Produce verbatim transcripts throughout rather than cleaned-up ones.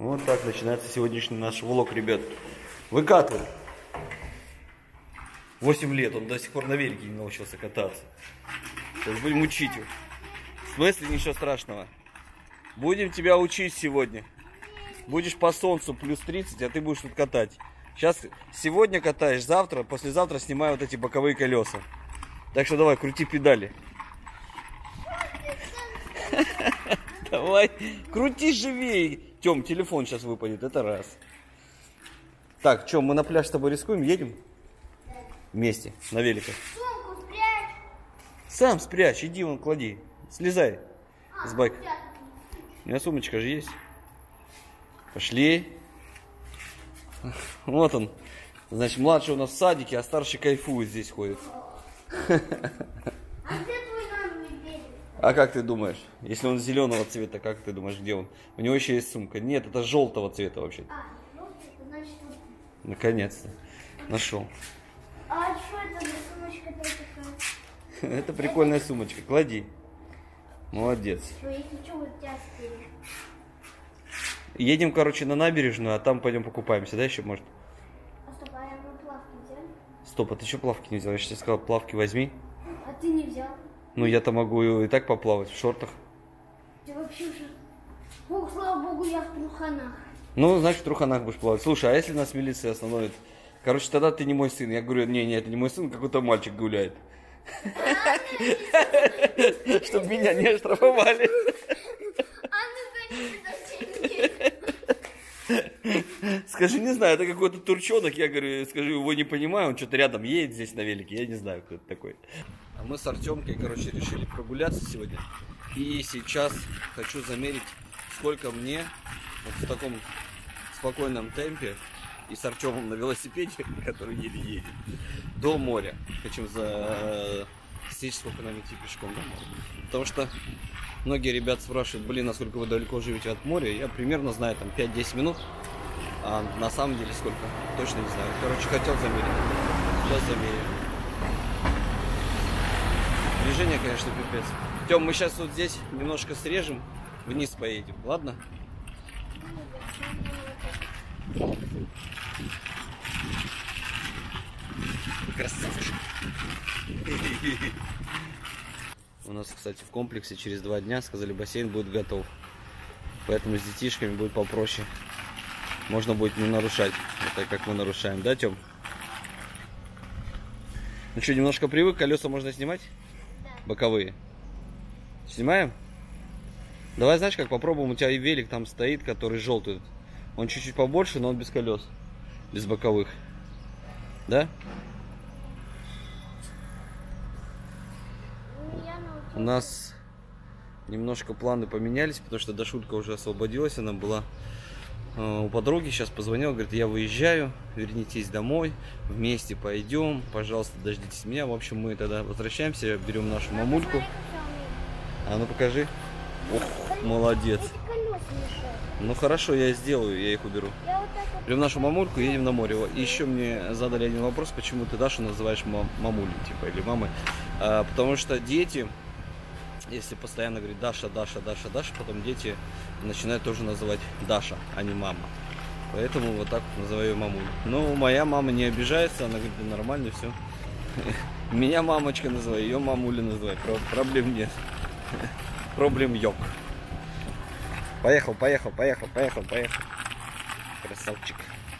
Вот так начинается сегодняшний наш влог, ребят. Выкатываем. восемь лет, он до сих пор на велике не научился кататься. Сейчас будем учить его. В смысле, ничего страшного. Будем тебя учить сегодня. Будешь по солнцу плюс тридцать, а ты будешь тут катать. Сейчас сегодня катаешь, завтра, послезавтра снимаю вот эти боковые колеса. Так что давай, крути педали. Давай, крути живее. Тём, телефон сейчас выпадет, это раз. Так, что, мы на пляж с тобой рискуем, едем? Вместе, на великах. Сумку спрячь. Сам спрячь, иди вон, клади. Слезай с байка. У меня сумочка же есть. Пошли. Вот он. Значит, младший у нас в садике, а старший кайфует здесь ходит. А где твой новый берег? А как ты думаешь? Если он зеленого цвета, как ты думаешь, где он? У него еще есть сумка. Нет, это желтого цвета вообще. А, желтый, значит вот. Наконец-то. Нашел. А что это за сумочка такая? Это прикольная сумочка. Клади. Молодец. Что, я хочу вот тебя спереди. Едем, короче, на набережную, а там пойдем покупаемся, да, еще, может? А стоп, а я мы плавки взяли? Стоп, а ты что плавки не взял? Я же тебе сказал, плавки возьми. А ты не взял? Ну, я-то могу и так поплавать в шортах. Ты вообще уже... Ох, слава богу, я в труханах. Ну, значит, в труханах будешь плавать. Слушай, а если нас милиция остановит? Короче, тогда ты не мой сын. Я говорю, не, не, это не мой сын, какой-то мальчик гуляет. Чтобы меня не оштрафовали. Скажи, не знаю, это какой-то турчонок. Я говорю, скажи, его не понимаю, он что-то рядом едет здесь на велике. Я не знаю, кто это такой. А мы с Артемкой, короче, решили прогуляться сегодня. И сейчас хочу замерить, сколько мне вот в таком спокойном темпе и с Артемом на велосипеде, который еле едет, до моря. Хотим засечь, сколько нам идти пешком до моря. Потому что многие ребята спрашивают, блин, насколько вы далеко живете от моря. Я примерно знаю, там пять-десять минут. А на самом деле сколько? Точно не знаю. Короче, хотел замерить. Сейчас замерим. Движение, конечно, пипец. Тём, мы сейчас вот здесь немножко срежем, вниз поедем, ладно? Красавчик. У нас, кстати, в комплексе через два дня, сказали, бассейн будет готов. Поэтому с детишками будет попроще. Можно будет не нарушать, это как мы нарушаем, да, Тём? Ну что, немножко привык, колеса можно снимать? Да. Боковые. Снимаем? Давай, знаешь, как попробуем, у тебя и велик там стоит, который желтый. Он чуть-чуть побольше, но он без колес, без боковых. Да? У нас немножко планы поменялись, потому что Дашулька уже освободилась, она была э, у подруги, сейчас позвонила, говорит, я выезжаю, вернитесь домой, вместе пойдем, пожалуйста, дождитесь меня. В общем, мы тогда возвращаемся, берем нашу мамульку. А ну покажи. Ох, молодец. Ну хорошо, я сделаю, я их уберу. Берем нашу мамульку и едем на море. И еще мне задали один вопрос, почему ты Дашу называешь мам мамулей, типа, или мамой. А, потому что дети, если постоянно говорить Даша, Даша, Даша, Даша, потом дети начинают тоже называть Даша, а не мама. Поэтому вот так называю ее мамулей. Но моя мама не обижается, она говорит, да нормально, все. Меня мамочка называй, ее мамуля называй, проблем нет. Проблем йог. Поехал, поехал, поехал, поехал, поехал. Красавчик.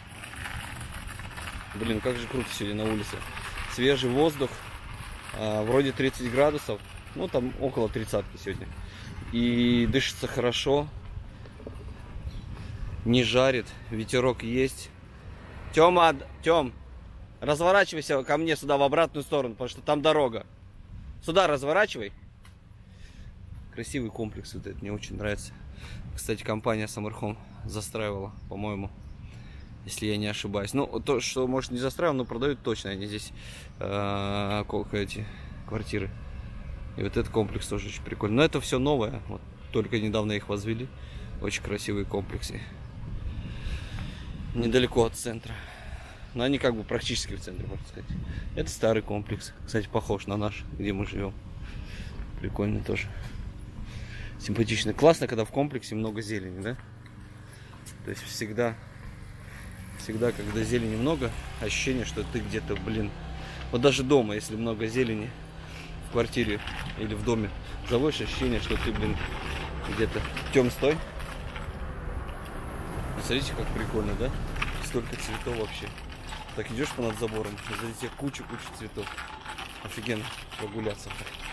Блин, как же круто сегодня на улице. Свежий воздух. А, вроде тридцать градусов. Ну, там около тридцатки сегодня. И дышится хорошо. Не жарит. Ветерок есть. Тёма, Тём, разворачивайся ко мне сюда в обратную сторону, потому что там дорога. Сюда разворачивай. Красивый комплекс вот этот, мне очень нравится. Кстати, компания Summer Home застраивала, по-моему, если я не ошибаюсь. Ну, то, что, может, не застраивал, но продают точно. Они здесь э, эти квартиры. И вот этот комплекс тоже очень прикольный. Но это все новое. Вот, только недавно их возвели. Очень красивые комплексы. Недалеко от центра. Но они как бы практически в центре, можно сказать. Это старый комплекс. Кстати, похож на наш, где мы живем. Прикольно тоже. Симпатично. Классно, когда в комплексе много зелени, да? То есть всегда, всегда, когда зелени много, ощущение, что ты где-то, блин, вот даже дома, если много зелени в квартире или в доме, заводишь ощущение, что ты, блин, где-то. Тём, стой. Смотрите, как прикольно, да? Столько цветов вообще. Так идешь понад забором, сзади тебя куча-куча цветов. Офигенно прогуляться.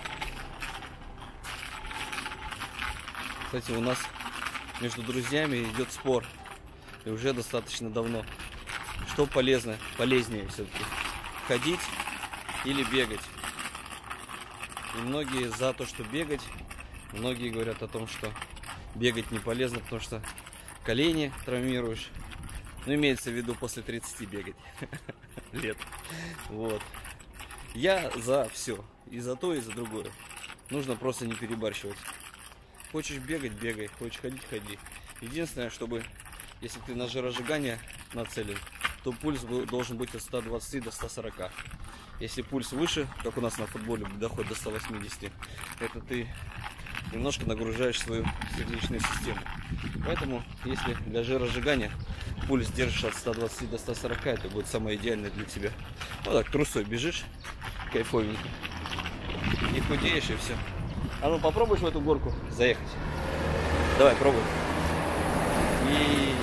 Кстати, у нас между друзьями идет спор. И уже достаточно давно. Что полезно, полезнее все-таки? Ходить или бегать? И многие за то, что бегать. Многие говорят о том, что бегать не полезно, потому что колени травмируешь. Ну, имеется в виду после тридцати бегать лет. Вот. Я за все. И за то, и за другое. Нужно просто не перебарщивать. Хочешь бегать, бегай. Хочешь ходить, ходи. Единственное, чтобы, если ты на жиросжигание нацелен, то пульс должен быть от ста двадцати до ста сорока. Если пульс выше, как у нас на футболе доходит до ста восьмидесяти, это ты немножко нагружаешь свою сердечную систему. Поэтому, если для жиросжигания пульс держишь от ста двадцати до ста сорока, это будет самое идеальное для тебя. Вот так трусой бежишь, кайфовенько. Не худеешь и все. А ну попробуешь в эту горку заехать. Давай, пробуй. И...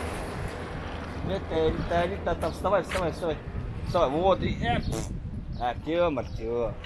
Это, это, это, там, вставай, вставай, вставай. Вставай, вот, и... Артем, Артем.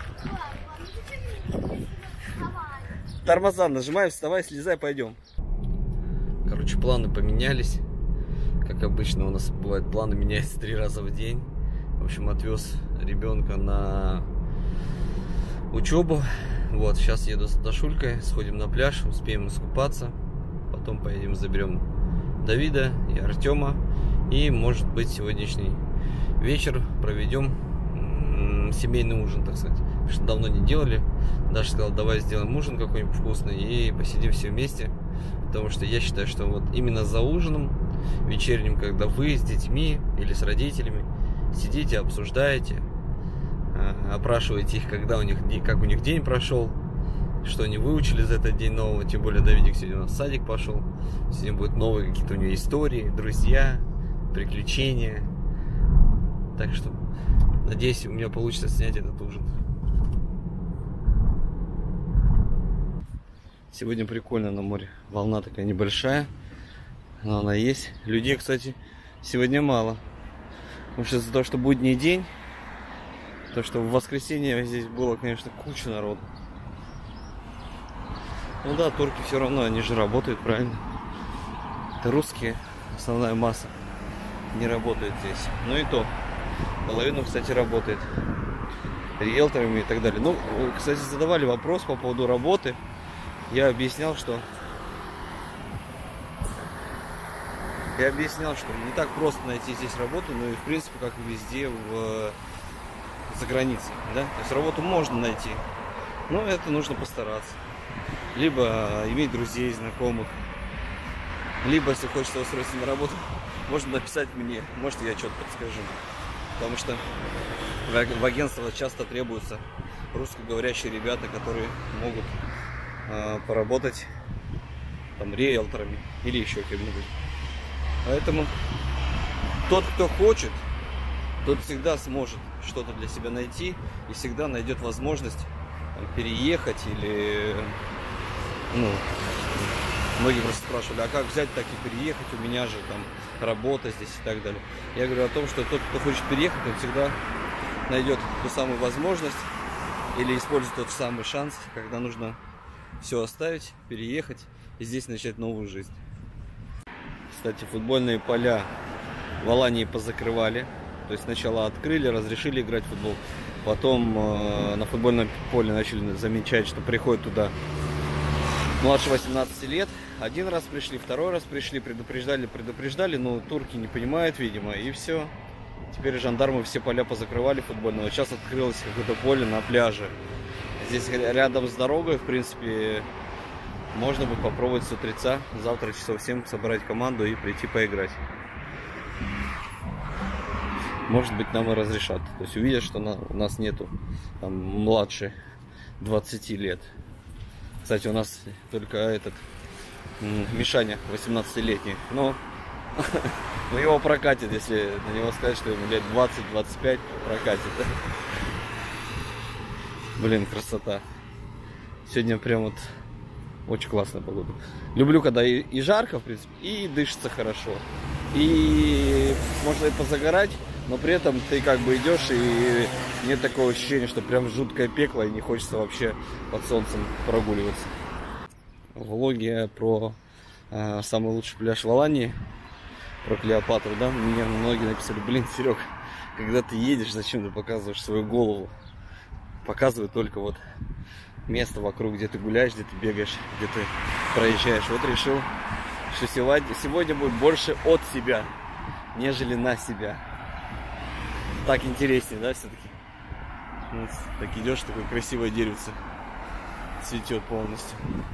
Тормоза нажимай, вставай, слезай, пойдем. Короче, планы поменялись. Как обычно у нас бывает, планы меняются три раза в день. В общем, отвез ребенка на учебу. Вот, сейчас еду с Дашулькой, сходим на пляж, успеем искупаться. Потом поедем, заберем Давида и Артема. И, может быть, сегодняшний вечер проведем семейный ужин, так сказать. Потому что давно не делали. Даша сказала, давай сделаем ужин какой-нибудь вкусный и посидим все вместе. Потому что я считаю, что вот именно за ужином вечерним, когда вы с детьми или с родителями сидите, обсуждаете, опрашиваете их, когда у них, как у них день прошел, что они выучили за этот день нового. Тем более Давидик сегодня у нас в садик пошел. Сегодня будут новые какие-то у него истории, друзья, приключения. Так что надеюсь, у меня получится снять этот ужин. Сегодня прикольно на море. Волна такая небольшая, но она есть. Людей, кстати, сегодня мало. Потому что из-за того, что будний день, то, что в воскресенье здесь было, конечно, куча народу. Ну да, турки все равно, они же работают, правильно? Это русские, основная масса не работает здесь. Ну и то, половина, кстати, работает риэлторами и так далее. Ну, кстати, задавали вопрос по поводу работы. Я объяснял, что я объяснял, что не так просто найти здесь работу, но и в принципе, как и везде в за границей, да? То есть работу можно найти, но это нужно постараться. Либо иметь друзей, знакомых, либо, если хочется устроиться на работу, можно написать мне, может, я что-то подскажу. Потому что в агентство часто требуются русскоговорящие ребята, которые могут э, поработать там риэлторами или еще кем-нибудь. Поэтому тот, кто хочет, тот всегда сможет что-то для себя найти и всегда найдет возможность там, переехать или, ну, многие просто спрашивали, а как взять, так и переехать, у меня же там работа здесь и так далее. Я говорю о том, что тот, кто хочет переехать, он всегда найдет ту самую возможность или использует тот самый шанс, когда нужно все оставить, переехать и здесь начать новую жизнь. Кстати, футбольные поля в Алании позакрывали. То есть сначала открыли, разрешили играть в футбол. Потом э, на футбольном поле начали замечать, что приходят туда младше восемнадцати лет. Один раз пришли, второй раз пришли, предупреждали, предупреждали, но турки не понимают, видимо, и все. Теперь жандармы все поля позакрывали футбольного. Сейчас открылось какое-то поле на пляже. Здесь рядом с дорогой, в принципе, можно будет попробовать с утреца, завтра часов семь собрать команду и прийти поиграть. Может быть, нам и разрешат. То есть увидят, что на, у нас нету там, младше двадцати лет. Кстати, у нас только этот Мишаня восемнадцатилетний. Но Но его прокатит, если на него сказать, что ему лет двадцать-двадцать пять, прокатит. Блин, красота. Сегодня прям вот очень классная погода. Люблю, когда и, и жарко, в принципе, и дышится хорошо. И можно и позагорать, но при этом ты как бы идешь, и нет такого ощущения, что прям жуткое пекло, и не хочется вообще под солнцем прогуливаться. Влоги про э, самый лучший пляж в Алании, про Клеопатру, да, мне многие написали: блин, Серег, когда ты едешь, зачем ты показываешь свою голову? Показывай только вот место вокруг, где ты гуляешь, где ты бегаешь, где ты проезжаешь. Вот решил, что сегодня, сегодня будет больше от себя, нежели на себя. Так интереснее, да, все-таки? Вот, так идешь, такое красивое деревце цветет полностью.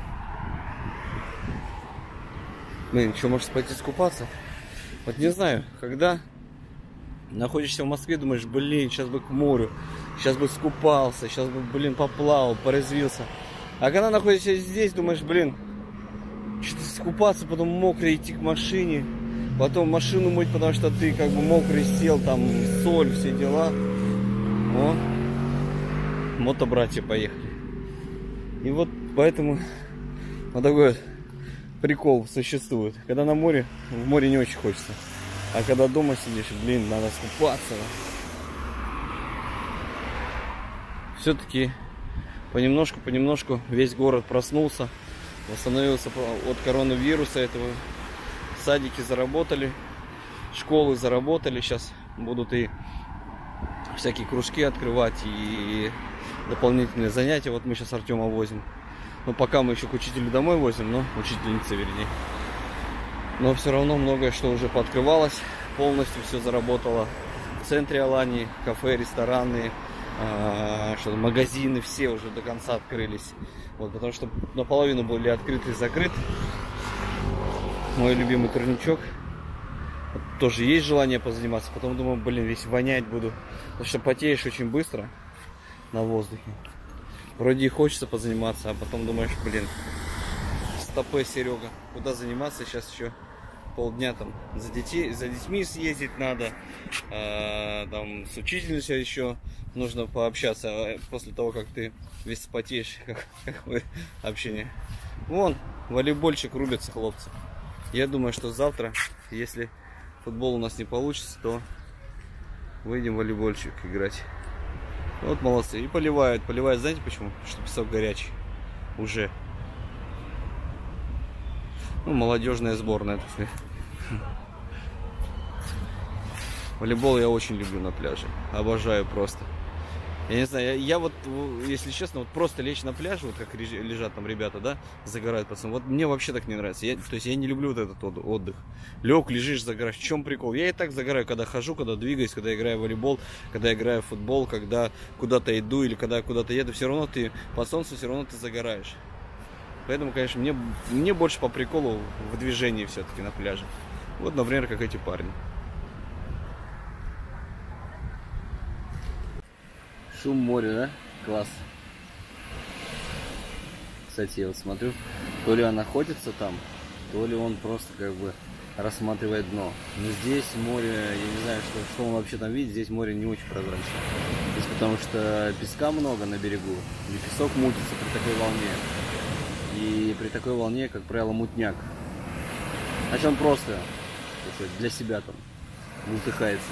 Блин, что, может пойти искупаться? Вот не знаю, когда находишься в Москве, думаешь: блин, сейчас бы к морю, сейчас бы скупался, сейчас бы, блин, поплавал, порезвился. А когда находишься здесь, думаешь: блин, что-то скупаться, потом мокрый идти к машине, потом машину мыть, потому что ты как бы мокрый сел, там соль, все дела. О, мотобратья поехали. И вот поэтому вот такой вот прикол существует. Когда на море, в море не очень хочется. А когда дома сидишь, блин, надо скупаться. Все-таки понемножку, понемножку весь город проснулся, восстановился от коронавируса этого. Садики заработали, школы заработали. Сейчас будут и всякие кружки открывать, и дополнительные занятия. Вот мы сейчас Артема возим. Ну, пока мы еще к учителю домой возим, но учительница, вернее. Но все равно многое что уже пооткрывалось, полностью все заработало в центре Алании, кафе, рестораны, э, что магазины все уже до конца открылись. Вот, потому что наполовину были открыты и закрыты. Мой любимый турничок. Вот, тоже есть желание позаниматься, потом думаю: блин, весь вонять буду, потому что потеешь очень быстро на воздухе. Вроде и хочется позаниматься, а потом думаешь: блин, стопэ, Серега, куда заниматься, сейчас еще полдня там за детей, за детьми съездить надо, а, там с учительницей еще нужно пообщаться после того, как ты весь потеешь. Как, какое общение. Вон, волейбольчик рубятся хлопцы. Я думаю, что завтра, если футбол у нас не получится, то выйдем в волейбольчик играть. Вот молодцы. И поливают. Поливают, знаете почему? Что песок горячий. Уже. Ну, молодежная сборная, так сказать. Волейбол я очень люблю на пляже. Обожаю просто. Я не знаю, я, я вот, если честно, вот просто лечь на пляже, вот как лежат там ребята, да, загорают пацаны. Вот мне вообще так не нравится. Я, то есть я не люблю вот этот отдых. Лег, лежишь, загораешь. В чем прикол? Я и так загораю, когда хожу, когда двигаюсь, когда играю в волейбол, когда играю в футбол, когда куда-то иду или когда куда-то еду. Все равно ты по солнцу, все равно ты загораешь. Поэтому, конечно, мне, мне больше по приколу в движении все-таки на пляже. Вот, например, как эти парни. Шум моря, да? Класс. Кстати, я вот смотрю, то ли он охотится там, то ли он просто как бы рассматривает дно. Но здесь море, я не знаю, что, что он вообще там видит, здесь море не очень прозрачное. Здесь потому что песка много на берегу, и песок мутится при такой волне. И при такой волне, как правило, мутняк. Значит, он просто, так сказать, для себя там мутыхается.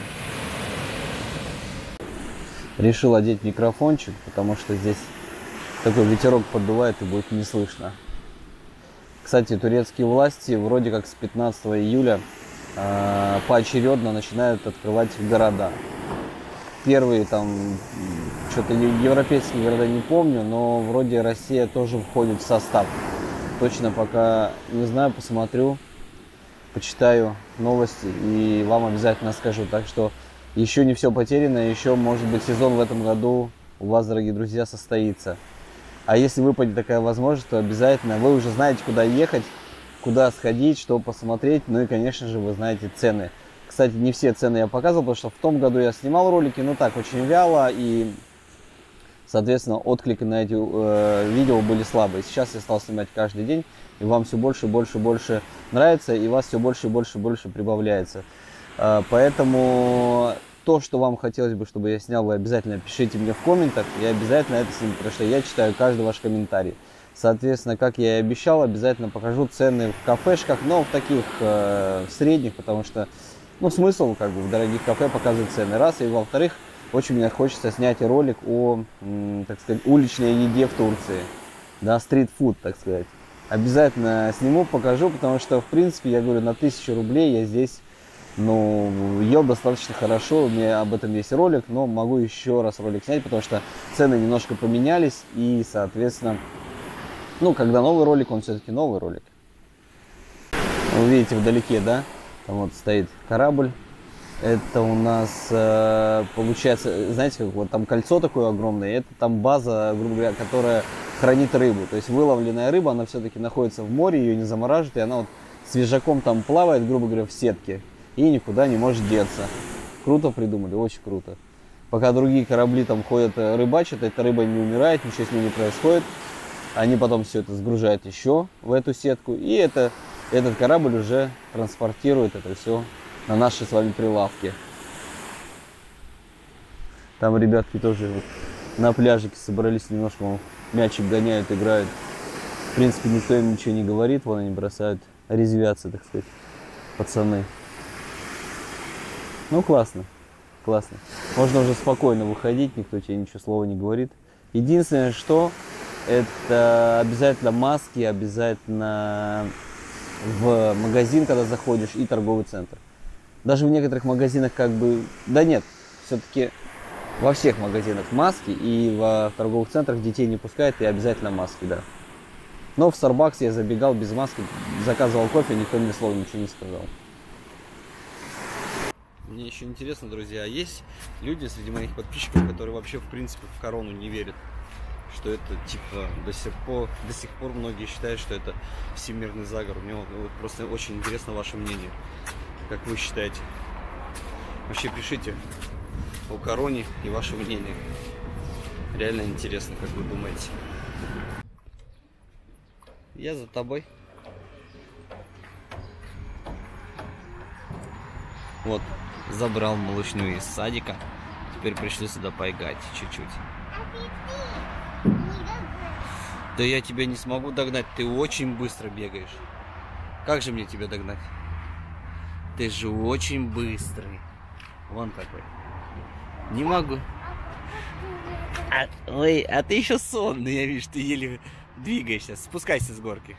Решил одеть микрофончик, потому что здесь такой ветерок поддувает и будет не слышно. Кстати, турецкие власти вроде как с пятнадцатого июля э, поочередно начинают открывать города. Первые там, что-то европейские города не помню, но вроде Россия тоже входит в состав. Точно пока не знаю, посмотрю, почитаю новости и вам обязательно скажу. Так что еще не все потеряно, еще, может быть, сезон в этом году у вас, дорогие друзья, состоится. А если выпадет такая возможность, то обязательно вы уже знаете, куда ехать, куда сходить, что посмотреть. Ну и, конечно же, вы знаете цены. Кстати, не все цены я показывал, потому что в том году я снимал ролики, но так, очень вяло. И Соответственно, отклики на эти э, видео были слабые. Сейчас я стал снимать каждый день, и вам все больше и больше и больше нравится, и вас все больше и больше и больше прибавляется. Э, поэтому то, что вам хотелось бы, чтобы я снял, вы обязательно пишите мне в комментах, я обязательно это сниму, потому что я читаю каждый ваш комментарий. Соответственно, как я и обещал, обязательно покажу цены в кафешках, но в таких э, средних, потому что, ну, смысл как бы в дорогих кафе показывать цены, раз, и во-вторых, очень мне хочется снять ролик о, м, так сказать, уличной еде в Турции, да, стрит-фуд, так сказать. Обязательно сниму, покажу, потому что, в принципе, я говорю, на тысячу рублей я здесь, ну, ел достаточно хорошо, у меня об этом есть ролик, но могу еще раз ролик снять, потому что цены немножко поменялись, и, соответственно, ну, когда новый ролик, он все-таки новый ролик. Вы видите вдалеке, да? Там вот стоит корабль. Это у нас, э, получается, знаете, как вот там кольцо такое огромное. Это там база, грубо говоря, которая хранит рыбу. То есть выловленная рыба, она все-таки находится в море, ее не замораживают. И она вот свежаком там плавает, грубо говоря, в сетке. И никуда не может деться. Круто придумали, очень круто. Пока другие корабли там ходят, рыбачат, эта рыба не умирает, ничего с ней не происходит. Они потом все это сгружают еще в эту сетку. И это, этот корабль уже транспортирует это все на наши с вами прилавки. Там ребятки тоже вот на пляжике собрались немножко, мол, мячик гоняют, играют. В принципе, никто им ничего не говорит. Вон они бросают, резвятся, так сказать, пацаны. Ну, классно. Классно. Можно уже спокойно выходить, никто тебе ничего слова не говорит. Единственное, что... это обязательно маски, обязательно в магазин, когда заходишь, и торговый центр. Даже в некоторых магазинах как бы... Да нет, все-таки во всех магазинах маски, и в торговых центрах детей не пускают, и обязательно маски, да. Но в Starbucks я забегал без маски, заказывал кофе, никто мне слова ничего не сказал. Мне еще интересно, друзья, есть люди среди моих подписчиков, которые вообще в принципе в корону не верят? Что это типа до сих пор, до сих пор многие считают, что это всемирный заговор. Мне вот, вот просто очень интересно ваше мнение. Как вы считаете? Вообще пишите о короне и ваше мнение. Реально интересно, как вы думаете. Я за тобой. Вот, забрал малышню из садика. Теперь пришли сюда поиграть чуть-чуть. Да я тебя не смогу догнать, ты очень быстро бегаешь. Как же мне тебя догнать? Ты же очень быстрый. Вон какой. Не могу. А, ой, а ты еще сонный, я вижу, ты еле двигаешься. Спускайся с горки.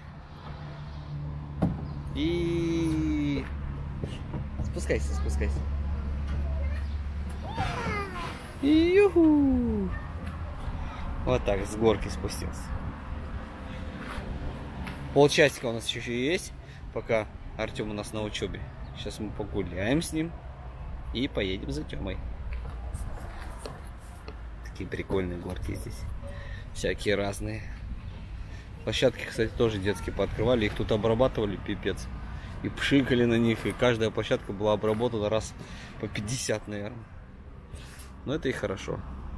И... Спускайся, спускайся. Ю-ху. Вот так, с горки спустился. Полчасика у нас еще есть, пока Артем у нас на учебе. Сейчас мы погуляем с ним и поедем за Тёмой. Такие прикольные горки здесь. Всякие разные. Площадки, кстати, тоже детские пооткрывали. Их тут обрабатывали, пипец. И пшикали на них. И каждая площадка была обработана раз по пятьдесят, наверное. Но это и хорошо.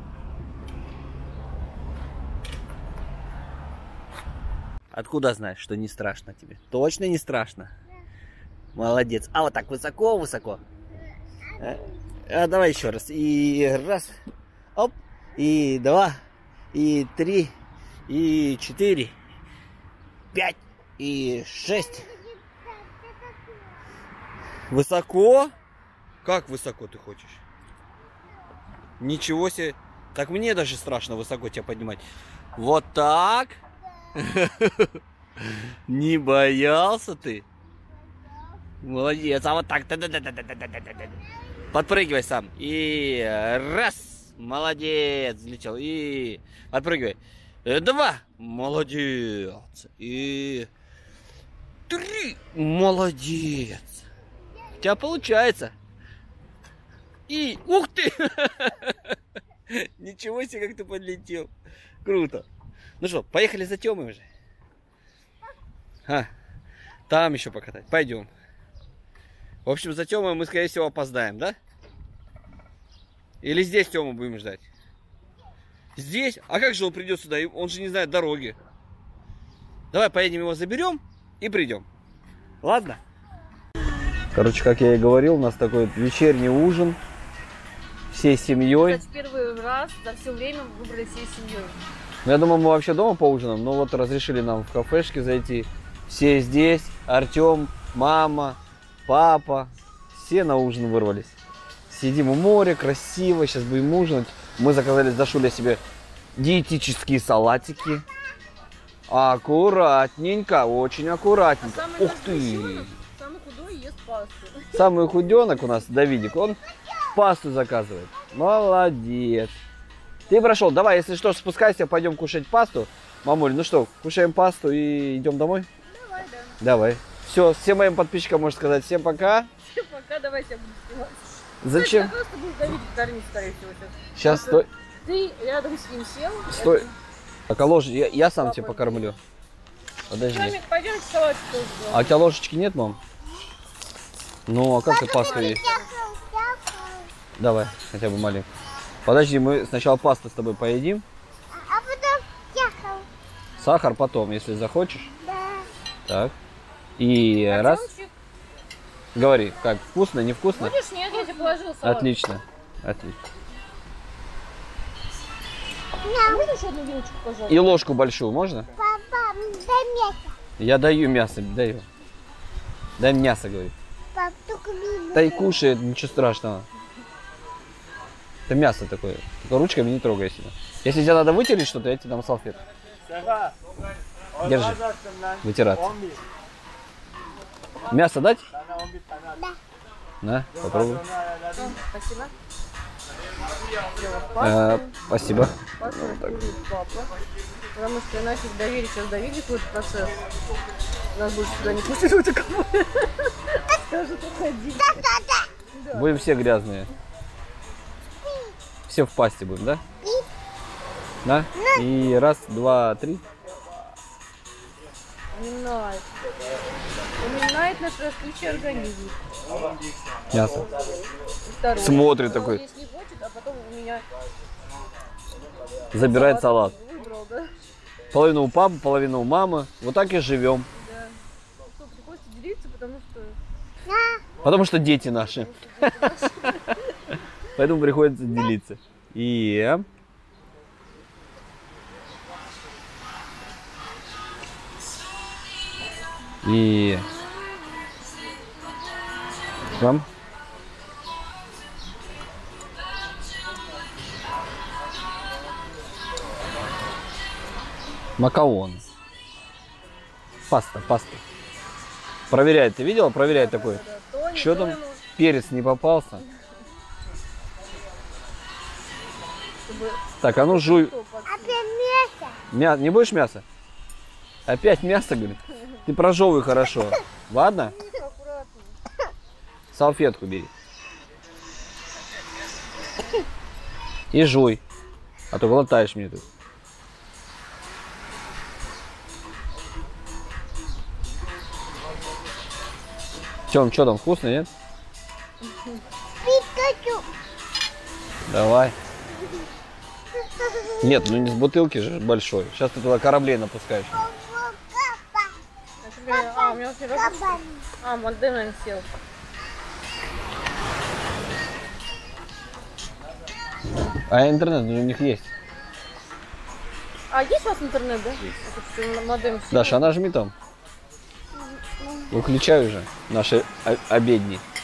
Откуда знаешь, что не страшно тебе? Точно не страшно? Молодец. А вот так высоко-высоко. А, а, давай еще раз. И раз. Оп. И два. И три. И четыре. Пять. И шесть. Высоко? Как высоко ты хочешь? Ничего себе. Так мне даже страшно высоко тебя поднимать. Вот так. Не боялся ты? Молодец. А вот так. Подпрыгивай сам. И раз. Молодец. Взлетел. И подпрыгивай. Два. Молодец. И три. Молодец. У тебя получается. И ух ты. Ничего себе, как ты подлетел. Круто. Ну что, поехали за Тёмой уже. А, там еще покатать. Пойдем. В общем, за Тёмой мы, скорее всего, опоздаем, да? Или здесь Тёму будем ждать? Здесь? А как же он придет сюда? Он же не знает дороги. Давай поедем его заберем и придем. Ладно? Короче, как я и говорил, у нас такой вечерний ужин всей семьей. Кстати, первый раз за все время выбрали всей семьей. Ну, я думал, мы вообще дома поужинаем, но вот разрешили нам в кафешке зайти. Все здесь, Артем, мама, папа, все на ужин вырвались. Сидим у моря, красиво, сейчас будем ужинать. Мы заказали с Дашулей себе диетические салатики. Аккуратненько, очень аккуратненько. А самый Ух ты! Самый худой ест пасту. Самый худенок у нас, Давидик, он пасту заказывает. Молодец. Ты прошел. Давай, если что, спускайся, пойдем кушать пасту. Мамуль, ну что, кушаем пасту и идем домой? Давай, да. Давай. Все, всем моим подписчикам можно сказать всем пока. Всем пока, давай я буду снимать. Зачем? Кстати, просто будешь Давидик кормить, скорее всего, сейчас. Сейчас Просто стой. Ты рядом с ним сел. Стой. это- Так, а ложь, я, я сам Папа тебя не покормлю. Подожди. Маме, пойдемте салатик тоже сделаем. А у тебя ложечки нет, мам? Ну, а как ты пасту есть? Давай, хотя бы маленькую. Подожди, мы сначала пасту с тобой поедим. А потом ехал. Сахар потом, если захочешь. Да. Так. И раз. Артемчик, Говори, как, вкусно, невкусно? будешь? Нет, я тебе положила салат. Отлично. Отлично. А можно еще одну вилочку, пожалуйста? И ложку большую можно? Папа, дай мясо. Я даю мясо, даю. Дай мясо, говорит. Пап, только мясо. Да и кушает, ничего страшного. Это мясо такое. Только ручками не трогай себя. Если тебе надо вытереть что-то, я тебе дам салфетку. Держи. Вытираться. Мясо дать? Да. На, попробуй. Спасибо. Э, спасибо. Пасту будет папа. Потому что иначе доверить, сейчас доверить в этот процесс. Нас больше сюда не пустят в эту комнату. Скажут, уходи. Будем все грязные. Все в пасте будем, да? Да? И раз, два, три. Уминает. Уминает наш растущий организм. Мясо. Второй. Смотрит Он такой. есть не хочет, а потом у меня Забирает салат. выбрал, да? Половину у папы, половину у мамы. Вот так и живем. Да. Что, приходится делиться, потому что... Потому что дети наши. Поэтому приходится делиться. И... И... Вам? Макаон. Паста, паста. Проверяет, ты видела? Проверяет такой. То, Что то там? ему, Перец не попался. чтобы Так, а ну жуй. то под- Опять мясо. Мя... Не будешь мясо? Опять мясо, говорит? Ты прожевывай хорошо. Ладно? аккуратно. Салфетку бери. И жуй. А то глотаешь мне тут. Тём, что там, вкусно, нет? Пикачу. Давай. Нет, ну не с бутылки же, большой. Сейчас ты туда кораблей напускаешь. Папа. А, теперь- а, у меня вообще раз- Кабан. А, Мальден, наверное, сел. А интернет у них есть. А есть у вас интернет, да? Это что, модем сел? Даша, а нажми там. Выключай уже наши о- обедни.